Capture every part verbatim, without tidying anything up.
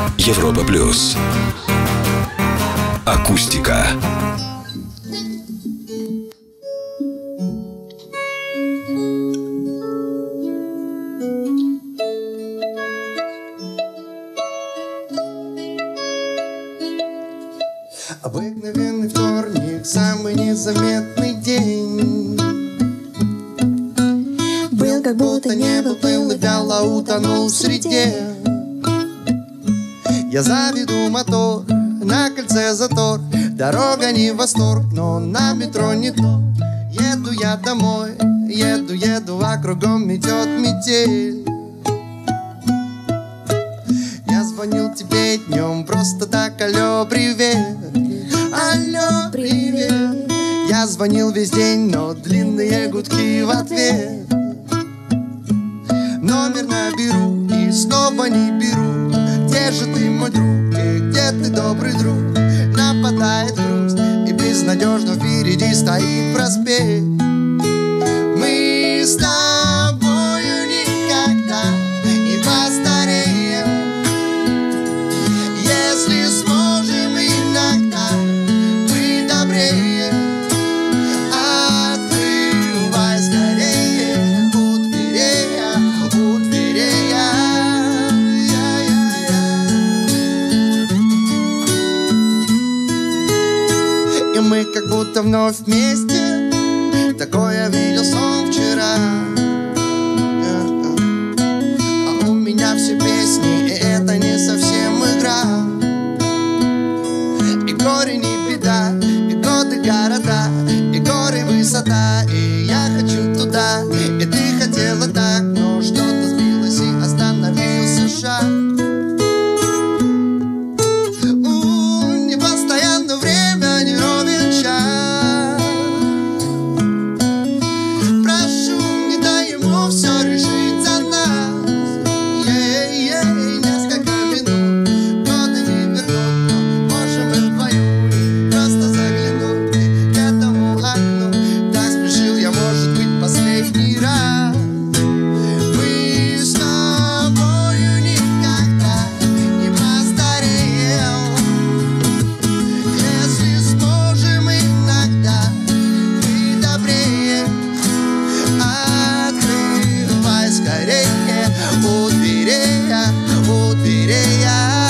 Европа плюс. Акустика. Обыкновенный вторник, самый незаметный день. Был как будто не был, плыл и вяло утонул в среде. Я заведу мотор, на кольце затор. Дорога не восторг, но на метро не то. Еду я домой, еду, еду, а кругом метет метель. Я звонил тебе днем, просто так, алло, привет. Алло, привет. Я звонил весь день, но длинные гудки в ответ. Номер наберу и снова не беру. Где же ты, мой друг, и где ты, добрый друг? Нападает грусть, и безнадежно впереди стоит проспект. Мы с тобою никогда не постареем, если сможем иногда быть добрее. Открывай скорее у дверей, у дверей. И мы как будто вновь вместе. Такое видел сон вчера. А у меня все песни, и это не совсем игра. И горе не беда, и годы города, и горы высота. И я хочу туда, и ты хотела так, но что-то сбилось и остановился шаг. У, непостоянно время, не ровен час. Прошу, не дай ему все решить за нас. Ей-ей, несколько минут, годы не вернут, но можем мы вдвоем просто заглянуть к этому окну. Так спешил я, может быть, последний раз. Мы с тобою никогда не постареем, если сможем иногда быть добрее. Открывай скорее у дверей, у дверей.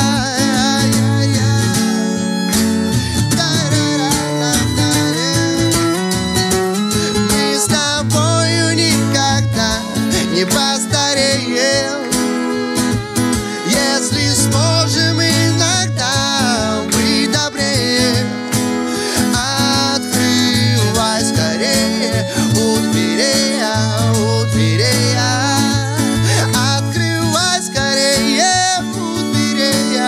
Мы с тобою никогда не постареем, если сможем иногда быть добрее. Открывай скорее у дверей, у дверей. Открывай скорее у дверей.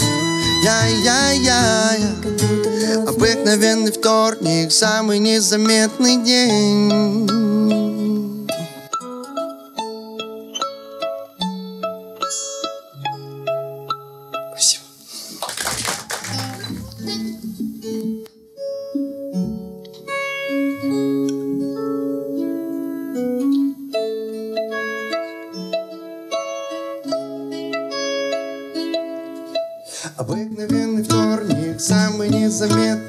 Я-я-я-я. Обыкновенный вторник, самый незаметный день. Спасибо. Обыкновенный вторник, самый незаметный